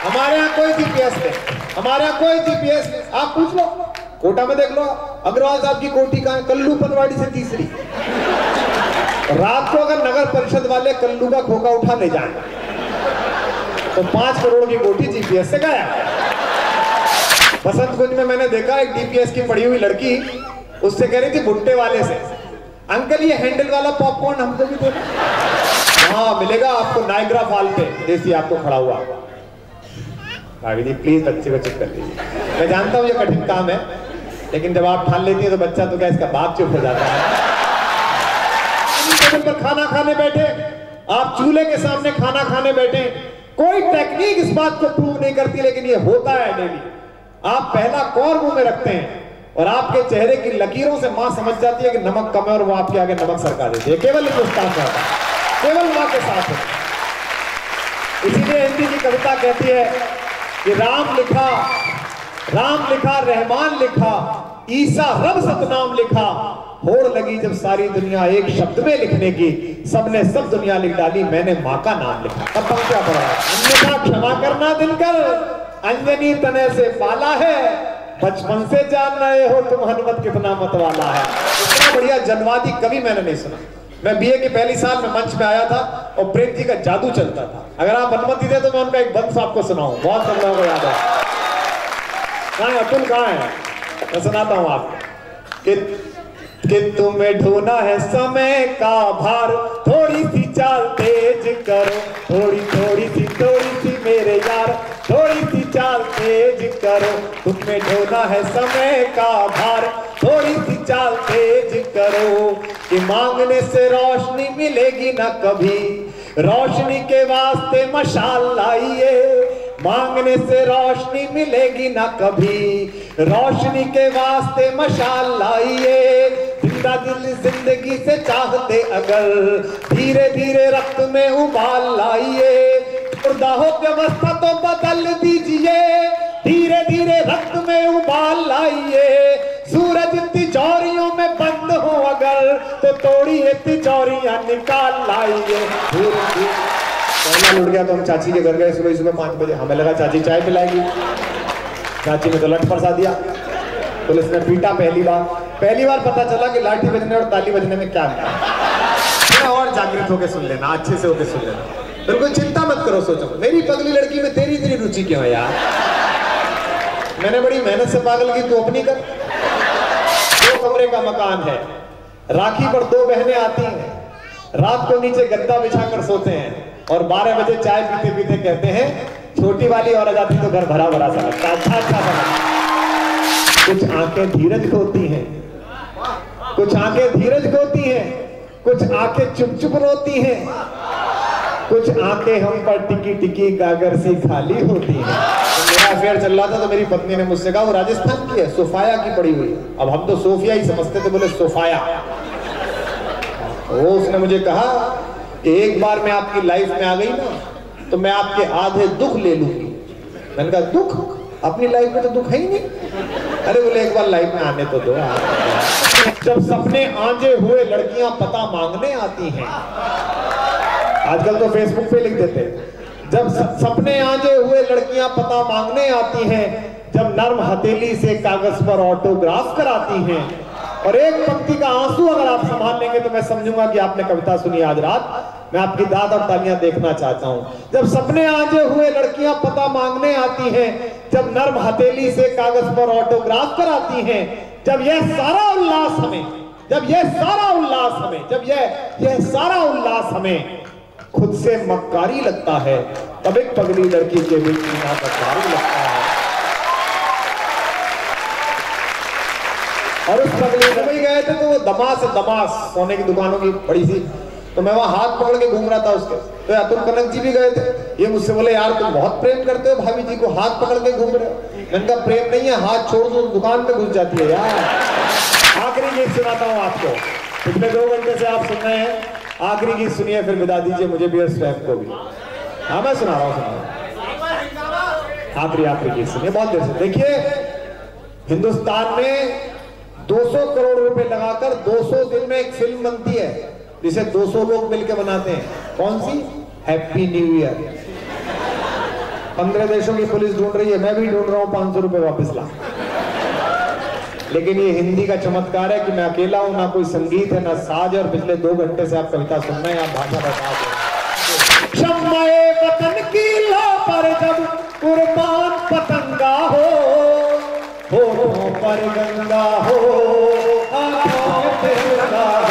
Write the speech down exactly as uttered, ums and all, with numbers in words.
हमारे यहाँ कोई जीपीएस नहीं, हमारे यहाँ कोई जीपीएस नहीं। आप पूछ लो, कोटा में देख लो, अग्रवाल साहब की कोठी कहाँ है? कल्लू पनवाड़ी से तीसरी। रात को अगर नगर परिषद वाले कल्लू का खोखा उठा ले जाए तो पांच करोड़ की कोठी जीपीएस से गायब। बसंत कुंज में मैंने देखा एक डीपीएस की पड़ी हुई लड़की उससे कह रही थी भुट्टे वाले से, अंकल ये हैंडल वाला पॉपकॉर्न हमको भी दो। हाँ मिलेगा आपको नाइग्रा फॉल पे, देसी आपको खड़ा हुआ। भाभी जी प्लीज बच्चे को चुप कर दीजिए, मैं जानता हूँ ये कठिन काम है, लेकिन जब आप ठान लेती है तो बच्चा तो क्या इसका बाप चुप हो जाता है। टेबल पर खाना खाने बैठे, आप चूल्हे के सामने खाना खाने बैठे, कोई टेक्निक इस बात को प्रूव नहीं करती, लेकिन ये होता है डेली। आप पहला कौर मुंह में रखते हैं और आपके चेहरे की लकीरों से मां समझ जाती है कि नमक कम है और वो आपके आगे नमक सरका देती है। केवल हिंदुस्तान में होता है, केवल मां के साथ है। इसीलिए हिंदी की कविता कहती है कि राम लिखा, राम लिखा, रहमान लिखा, ईसा रब सतनाम लिखा, होड़ लगी जब सारी दुनिया एक शब्द में लिखने की, सबने सब दुनिया लिख डाली, मैंने माँ का नाम लिखा। तब हम क्या पढ़ा? अन्यथा क्षमा करना दिनकर, अंजनी तने से पाला है, बचपन से जान रहे हो तुम हनुमत कितना मतवाला है। इतना बढ़िया जनवादी कवि मैंने नहीं सुना। मैं बीए के पहली साल में मंच पे आया था और प्रेम जी का जादू चलता था। अगर आप अनुमति दे तो मैं उनका एक बंस आपको सुनाऊं, बहुत सब लोगों को याद है। कहाँ है अतुल, कहाँ है? मैं सुनाता हूँ आपको कि कि तुम्हें ढूंढना है समय का भार, थोड़ी सी चाल तेज करो, थोड़ी थोड़ी सी थोड़ी सी मेरे यार, थोड़ी सी चाल तेज करो, तुम्हें ढूंढना है समय का भार, थोड़ी सी चाल तेज करो, कि मांगने से रोशनी मिलेगी ना कभी, रोशनी के वास्ते मशाल लाइए, मांगने से रोशनी मिलेगी ना कभी, रोशनी के वास्ते मशाल लाइए, जिंदा दिल जिंदगी से चाहते अगर, धीरे धीरे रक्त में उबाल लाइए, मुर्दा हो व्यवस्था तो बदल दीजिए, धीरे धीरे रक्त में उबाल लाइए, सूरज तिजोरियों में बंद हो अगर, तो तोड़िए तिजोरियां निकाल लाइए। पहला लुट गया तो हम चाची के घर गए सुबह सुबह पाँच बजे, हमें लगा चाची चाय पिलाएगी, चाची ने तो लठ फरसा दिया, पुलिस ने पीटा। पहली बार पहली बार पता चला कि लाठी बजने और ताली बजने में क्या है। और जागृत होकर सुन लेना, अच्छे से होकर सुन लेना, बिल्कुल चिंता मत करो। सोचो मेरी पगली लड़की में तेरी तेरी रुचि क्यों है यार? मैंने बड़ी मेहनत से पागल की, तू अपनी कर। दो कमरे का मकान है, राखी पर दो बहनें आती हैं, रात को नीचे गद्दा बिछाकर सोते हैं और बारह बजे चाय पीते पीते कहते हैं छोटी वाली और आ जाती तो घर भरा भरा सा लगता। अच्छा अच्छा सा। कुछ आंखें धीरज खोती हैं, कुछ आंखें धीरज खोती हैं, कुछ आंखें चुप चुप रोती हैं, कुछ आंखें हम पर टिकी टिकी गागर सी खाली होती हैं। तो मेरा अफेयर चल रहा था तो मेरी पत्नी ने मुझसे कहा वो राजस्थान की है, सोफाया की पड़ी हुई। अब हम तो सोफिया ही समझते थे, बोले सोफाया। वो उसने मुझे कहा कि एक बार मैं आपकी लाइफ में आ गई ना तो मैं आपके आधे दुख ले लूंगी। मैंने कहा दुख? अपनी लाइफ में तो दुख है ही नहीं। अरे बोले एक बार लाइफ में आने तो दो। जब सपने आंजे हुए लड़कियां पता मांगने आती हैं, आजकल तो फेसबुक पे लिख देते हैं, जब सपने आंजे हुए लड़कियां पता मांगने आती हैं, जब नर्म हथेली से कागज पर ऑटोग्राफ कराती हैं, और एक पंक्ति का आंसू अगर आप संभाल लेंगे तो मैं समझूंगा कि आपने कविता सुनी आज रात। मैं आपकी दाद और तालियां देखना चाहता हूं। जब सपने आंजे हुए लड़कियां पता मांगने आती हैं, जब नर्म हथेली से कागज पर ऑटोग्राफ कराती हैं, जब यह सारा उल्लास हमें जब यह सारा उल्लास हमें जब यह यह सारा उल्लास हमें खुद से मक्कारी लगता है, तब एक पगली लड़की के बीच में मक्कारी लगता है। और उस पगली में गए थे तो वो दमास दमास सोने की दुकानों की बड़ी सी, तो मैं वहां हाथ पकड़ के घूम रहा था उसके। तो अतुल कनक जी भी गए थे, ये मुझसे बोले यार तुम बहुत प्रेम करते हो भाभी जी को, हाथ पकड़ के घूम रहे हो। मैंने कहा प्रेम नहीं है, हाथ छोड़ दो दुकान पे घुस जाती है यार। आखिरी गीत सुनाता हूँ आपको, पिछले दो घंटे से आप सुन रहे हैं, आखिरी गीत सुनिए फिर विदा दीजिए मुझे भी और स्वयं को भी। हाँ मैं सुना रहा हूँ, आखिरी आखिरी गीत सुनिए बहुत देर से। देखिए हिंदुस्तान में दो सौ करोड़ रुपए लगाकर दो सौ दिन में एक फिल्म बनती है जिसे दो सौ लोग मिलकर बनाते हैं। कौन सी? Happy new year. पंद्रह देशों की पुलिस ढूंढ रही है, मैं भी ढूंढ रहा हूँ पांच सौ रुपए वापस ला। लेकिन ये हिंदी का चमत्कार है कि मैं अकेला हूं, ना कोई संगीत है ना साज, और पिछले दो घंटे से आप कविता सुन रहे हैं, आप भाषा बता रहे हैं। शम्मे वतन की लो पर जब कुर्बान पतंगा हो, होठों पर गंगा हो, आंखों में तिरंगा